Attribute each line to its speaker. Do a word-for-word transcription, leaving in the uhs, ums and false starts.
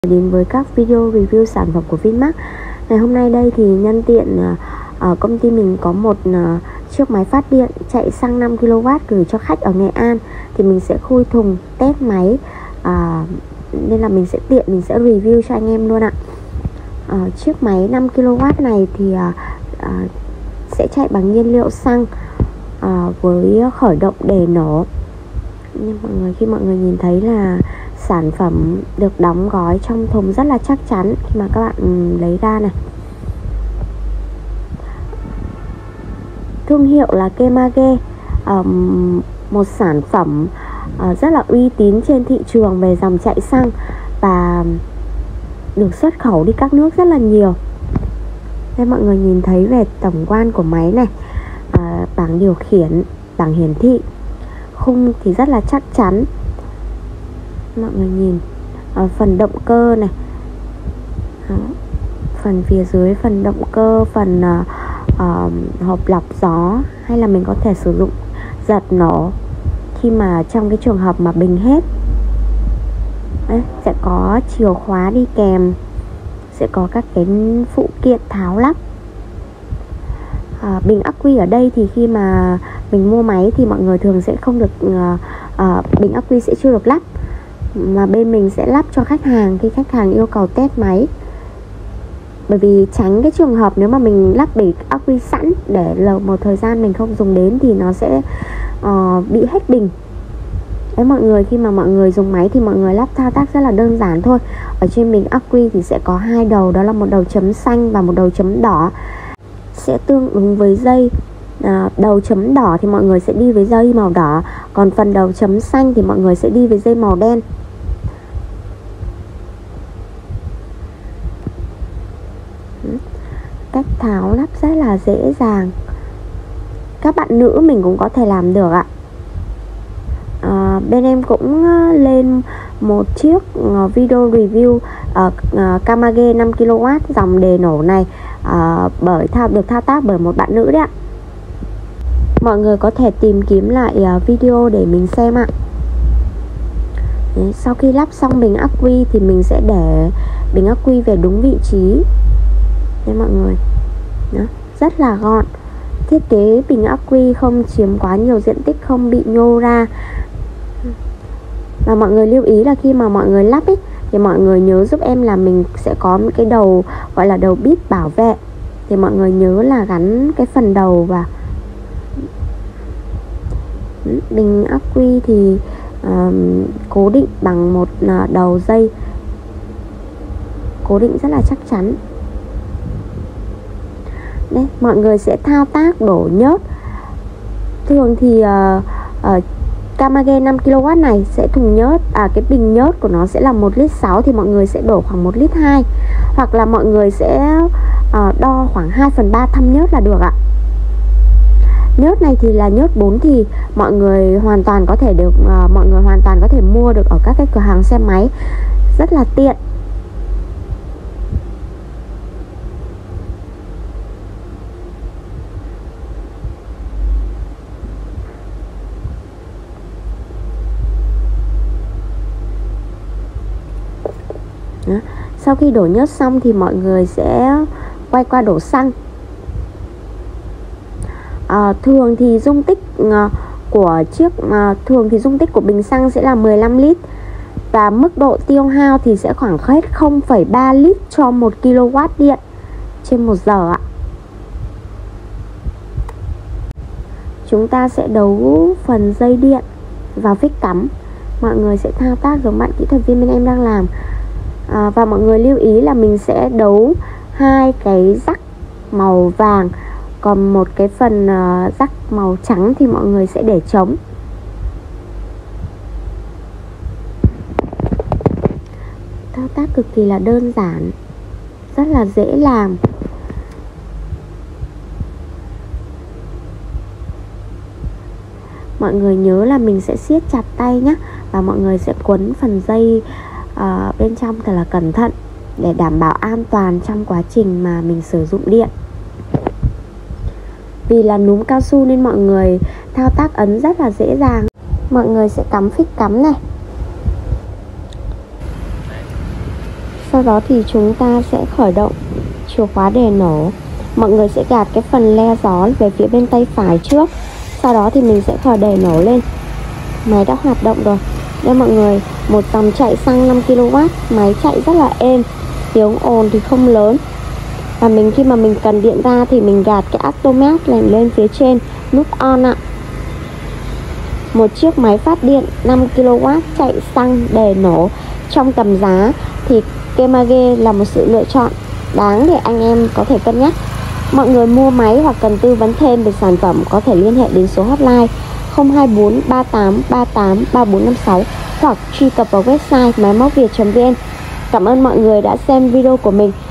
Speaker 1: Đến với các video review sản phẩm của Vinmart. Ngày hôm nay đây thì nhân tiện ở công ty mình có một chiếc máy phát điện chạy xăng năm ki lô oát gửi cho khách ở Nghệ An, thì mình sẽ khui thùng test máy, à, nên là mình sẽ tiện mình sẽ review cho anh em luôn ạ. à, Chiếc máy năm ki lô oát này thì à, à, sẽ chạy bằng nhiên liệu xăng à, với khởi động để nổ. Nhưng mọi người khi mọi người nhìn thấy là sản phẩm được đóng gói trong thùng rất là chắc chắn khi mà các bạn lấy ra này. Thương hiệu là Kemage, um, một sản phẩm uh, rất là uy tín trên thị trường về dòng chạy xăng và được xuất khẩu đi các nước rất là nhiều. Đây mọi người nhìn thấy về tổng quan của máy này, uh, bảng điều khiển, bảng hiển thị, khung thì rất là chắc chắn. Mọi người nhìn ở phần động cơ này. Đó. Phần phía dưới phần động cơ, phần uh, uh, hộp lọc gió, hay là mình có thể sử dụng giật nổ khi mà trong cái trường hợp mà bình hết. Đấy, sẽ có chìa khóa đi kèm, sẽ có các cái phụ kiện tháo lắp. uh, Bình ắc quy ở đây thì khi mà mình mua máy thì mọi người thường sẽ không được uh, uh, bình ắc quy sẽ chưa được lắp, mà bên mình sẽ lắp cho khách hàng khi khách hàng yêu cầu test máy. Bởi vì tránh cái trường hợp nếu mà mình lắp bình ắc quy sẵn để lâu một thời gian mình không dùng đến thì nó sẽ uh, bị hết bình. Đấy mọi người, khi mà mọi người dùng máy thì mọi người lắp thao tác rất là đơn giản thôi. Ở trên bình ắc quy thì sẽ có hai đầu, đó là một đầu chấm xanh và một đầu chấm đỏ, sẽ tương ứng với dây. À, đầu chấm đỏ thì mọi người sẽ đi với dây màu đỏ, còn phần đầu chấm xanh thì mọi người sẽ đi với dây màu đen. Cách tháo lắp rất là dễ dàng, các bạn nữ mình cũng có thể làm được ạ. à, Bên em cũng lên một chiếc video review uh, uh, Kemage năm ki lô oát dòng đề nổ này, uh, bởi thao được thao tác bởi một bạn nữ đấy ạ. Mọi người có thể tìm kiếm lại uh, video để mình xem ạ. Đấy, sau khi lắp xong bình ắc quy thì mình sẽ để bình ắc quy về đúng vị trí. Đây mọi người, đó, rất là gọn. Thiết kế bình ắc quy không chiếm quá nhiều diện tích, không bị nhô ra. Và mọi người lưu ý là khi mà mọi người lắp ấy, thì mọi người nhớ giúp em là mình sẽ có một cái đầu gọi là đầu bít bảo vệ. Thì mọi người nhớ là gắn cái phần đầu vào. Bình ắc quy thì uh, cố định bằng một uh, đầu dây, cố định rất là chắc chắn. Đấy, mọi người sẽ thao tác đổ nhớt. Thường thì uh, uh, Kemage năm ki lô oát này sẽ thùng nhớt, à cái bình nhớt của nó sẽ là một lít sáu, thì mọi người sẽ đổ khoảng một lít hai, hoặc là mọi người sẽ uh, đo khoảng hai phần ba thăm nhớt là được ạ. Nhớt này thì là nhớt bốn thì mọi người hoàn toàn có thể được uh, mọi người hoàn toàn có thể mua được ở các cái cửa hàng xe máy, rất là tiện. Đó. Sau khi đổ nhớt xong thì mọi người sẽ quay qua đổ xăng. à, Thường thì dung tích uh, của chiếc uh, Thường thì dung tích của bình xăng sẽ là mười lăm lít, và mức độ tiêu hao thì sẽ khoảng hết không phẩy ba lít cho một ki lô oát điện trên một giờ ạ. Chúng ta sẽ đấu phần dây điện vào phích cắm. Mọi người sẽ thao tác giống bạn kỹ thuật viên bên em đang làm. À, và mọi người lưu ý là mình sẽ đấu hai cái rắc màu vàng, còn một cái phần uh, rắc màu trắng thì mọi người sẽ để trống. Thao tác cực kỳ là đơn giản, rất là dễ làm. Mọi người nhớ là mình sẽ siết chặt tay nhé, và mọi người sẽ quấn phần dây uh, bên trong thật là cẩn thận để đảm bảo an toàn trong quá trình mà mình sử dụng điện. Vì là núm cao su nên mọi người thao tác ấn rất là dễ dàng. Mọi người sẽ cắm phích cắm này, Sau đó thì chúng ta sẽ khởi động chìa khóa để nổ. Mọi người sẽ gạt cái phần le gió về phía bên tay phải trước. Sau đó thì mình sẽ khởi đề nổ lên. Máy đã hoạt động rồi. Đây mọi người, một dòng chạy xăng năm ki lô oát. Máy chạy rất là êm, tiếng ồn thì không lớn. Và mình khi mà mình cần điện ra thì mình gạt cái automat lên lên phía trên nút on ạ. Một chiếc máy phát điện năm ki lô oát chạy xăng để nổ trong tầm giá thì Kemage là một sự lựa chọn đáng để anh em có thể cân nhắc. Mọi người mua máy hoặc cần tư vấn thêm về sản phẩm có thể liên hệ đến số hotline không hai bốn ba tám ba tám ba bốn năm sáu hoặc truy cập vào website máy móc việt chấm vn. Cảm ơn mọi người đã xem video của mình.